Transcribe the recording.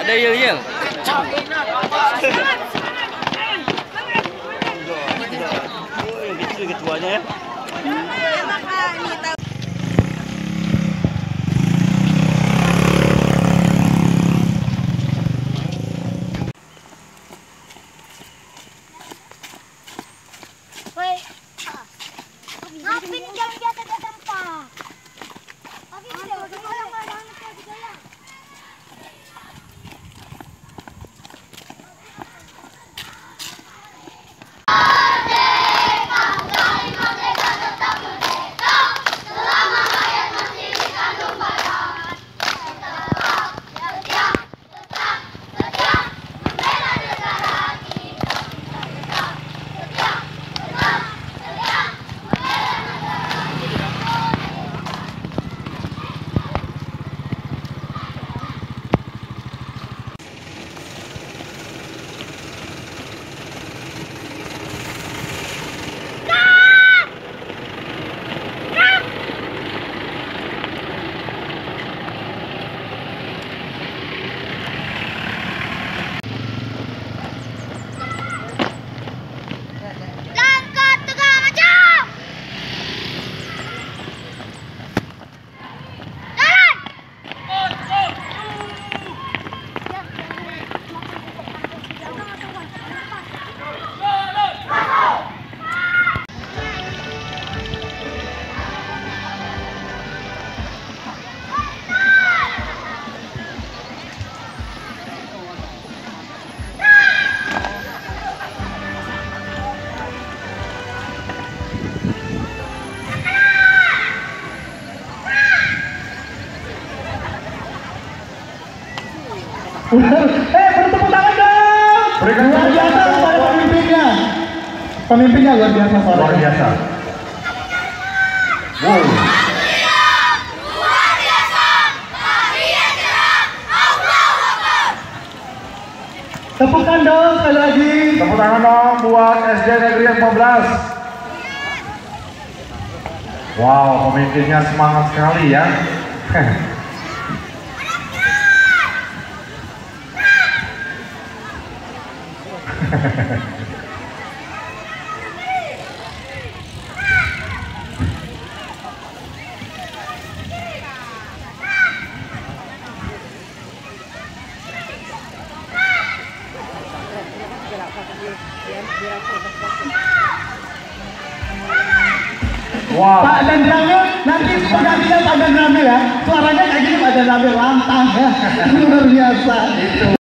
ada yel-yel. Yang kecil ketuanya ya. Beri tepuk tangan dong. Berikan luar biasa kepada pemimpinnya. Pemimpinnya luar biasa, luar biasa. Wow. Tepukan dong sekali lagi. Tepuk tangan dong buat SD Negeri 15. Wow, pemimpinnya semangat sekali ya. Wow. Pak dan Ramil, nanti pergantian Pak dan Ramil ya. Suaranya kayak gini Pak dan Ramil, lantang ya. Luar biasa. Itu.